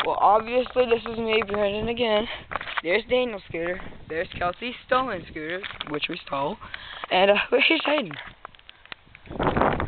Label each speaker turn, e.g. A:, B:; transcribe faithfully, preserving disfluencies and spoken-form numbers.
A: Well, obviously this is me, Brandon, again. There's Daniel's scooter. There's Kelsey's stolen scooter, which we stole. And uh, here's Hayden.